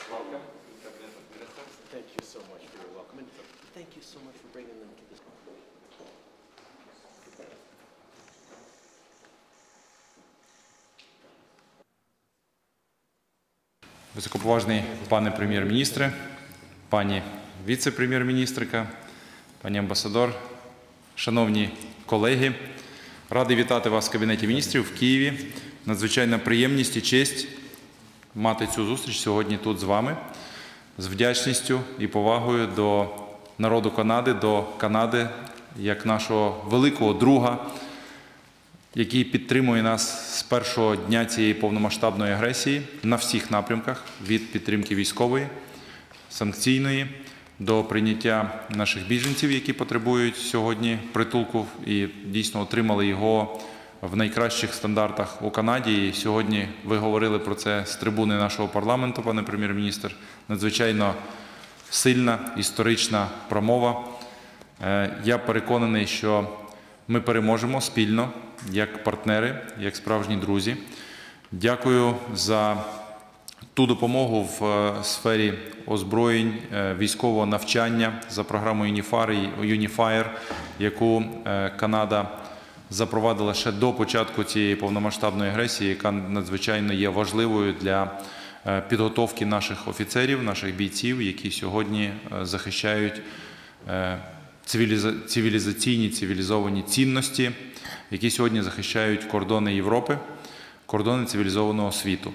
Welcome to the Cabinet of Ministers. Thank you so much for your welcome, and thank you so much for bringing them to this. Високоповажний пане прем'єр-міністре, пані віце-прем'єр-міністрика, пані амбасадор, шановні колеги, радий вітати вас в Кабінеті міністрів в Києві. Надзвичайна приємність і честь мати цю зустріч сьогодні тут з вами. З вдячністю і повагою до народу Канади, до Канади як нашого великого друга, який підтримує нас з першого дня цієї повномасштабної агресії на всіх напрямках, від підтримки військової, санкційної, до прийняття наших біженців, які потребують сьогодні притулку і дійсно отримали його в найкращих стандартах у Канаді. І сьогодні ви говорили про це з трибуни нашого парламенту, пане прем'єр-міністр. Надзвичайно сильна, історична промова. Я переконаний, що ми переможемо спільно, як партнери, як справжні друзі. Дякую за ту допомогу в сфері озброєнь, військового навчання, за програмою UNIFIER, яку Канада запровадила ще до початку цієї повномасштабної агресії, яка надзвичайно є важливою для підготовки наших офіцерів, наших бійців, які сьогодні захищають цивілізаційні, цивілізовані цінності, які сьогодні захищають кордони Європи, кордони цивілізованого світу.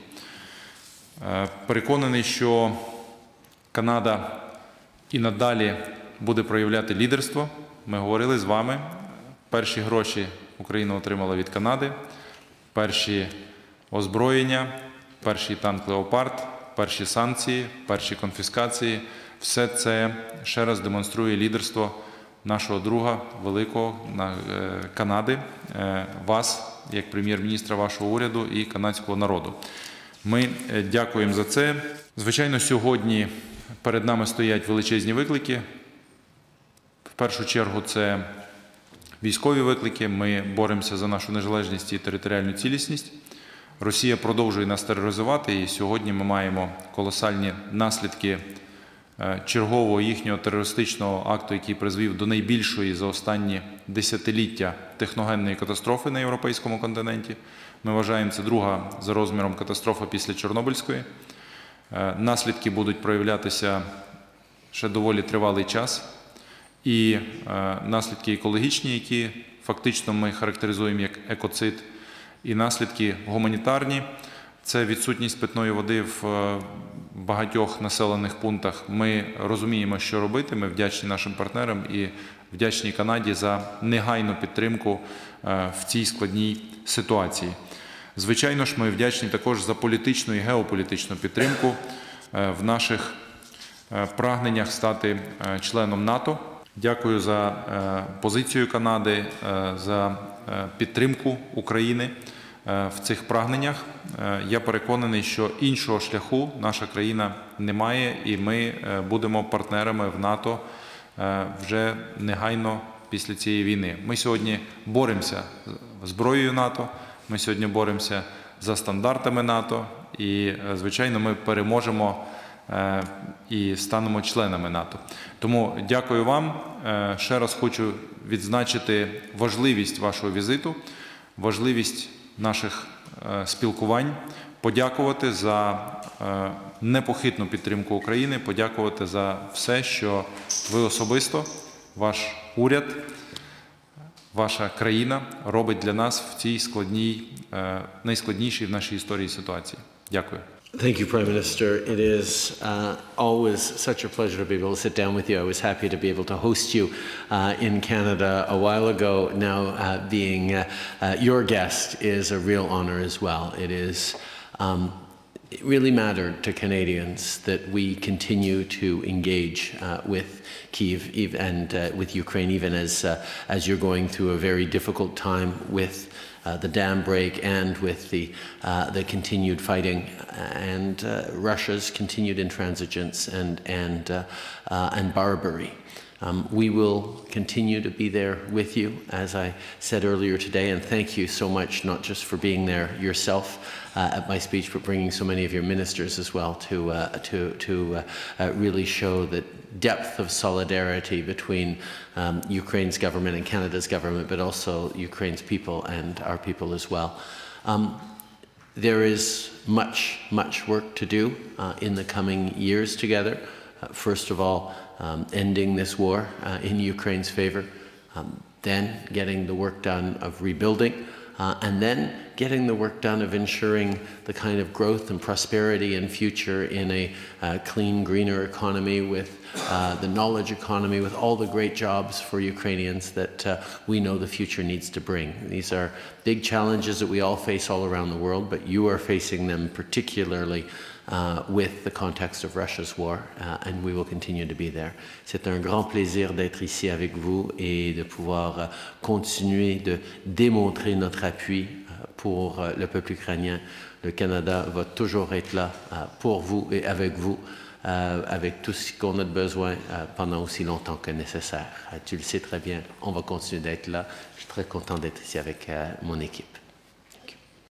Переконаний, що Канада і надалі буде проявляти лідерство. Ми говорили з вами. Перші гроші Україна отримала від Канади, перші озброєння, перший танк «Леопард», перші санкції, перші конфіскації. Все це ще раз демонструє лідерство нашого друга великого Канади, вас, як прем'єр-міністра вашого уряду і канадського народу. Ми дякуємо за це. Звичайно, сьогодні перед нами стоять величезні виклики. В першу чергу це військові виклики. Ми боремося за нашу незалежність і територіальну цілісність. Росія продовжує нас тероризувати, і сьогодні ми маємо колосальні наслідки чергового їхнього терористичного акту, який призвів до найбільшої за останні десятиліття техногенної катастрофи на європейському континенті. Ми вважаємо, це друга за розміром катастрофа після Чорнобильської. Наслідки будуть проявлятися ще доволі тривалий час. І наслідки екологічні, які фактично ми характеризуємо як екоцид, і наслідки гуманітарні. Це відсутність питної води в багатьох населених пунктах. Ми розуміємо, що робити. Ми вдячні нашим партнерам і вдячні Канаді за негайну підтримку в цій складній ситуації. Звичайно ж, ми вдячні також за політичну і геополітичну підтримку в наших прагненнях стати членом НАТО. Дякую за позицію Канади, за підтримку України в цих прагненнях. Я переконаний, що іншого шляху наша країна не має, і ми будемо партнерами в НАТО вже негайно після цієї війни. Ми сьогодні боремося зброєю НАТО, ми сьогодні боремося за стандартами НАТО, і, звичайно, ми переможемо і станемо членами НАТО. Тому дякую вам. Ще раз хочу відзначити важливість вашого візиту, важливість наших спілкувань, подякувати за непохитну підтримку України, подякувати за все, що ви особисто, ваш уряд, ваша країна робить для нас в цій складній, найскладнішій в нашій історії ситуації. Дякую. Thank you, Prime Minister. It is always such a pleasure to be able to sit down with you. I was happy to be able to host you in Canada a while ago. Now being your guest is a real honor as well. It really mattered to Canadians that we continue to engage with Kyiv and with Ukraine, even as you're going through a very difficult time with the dam break and with the continued fighting and Russia's continued intransigence and barbary. We will continue to be there with you, as I said earlier today, and thank you so much, not just for being there yourself at my speech, but bringing so many of your ministers as well to really show the depth of solidarity between Ukraine's government and Canada's government, but also Ukraine's people and our people as well. There is much work to do in the coming years together. First of all, ending this war in Ukraine's favor, then getting the work done of rebuilding, and then getting the work done of ensuring the kind of growth and prosperity and future in a clean, greener economy with the knowledge economy, with all the great jobs for Ukrainians that we know the future needs to bring. These are big challenges that we all face all around the world, but you are facing them particularly with the context of Russia's war, and we will continue to be there. C'est un grand plaisir d'être ici avec vous et de pouvoir continuer de démontrer notre appui pour le peuple ukrainien. Le Canada va toujours être là pour vous et avec vous, avec tout ce qu'on a besoin pendant aussi longtemps que nécessaire. Tu le sais très bien, on va continuer d'être là. Je suis très content d'être ici avec mon équipe.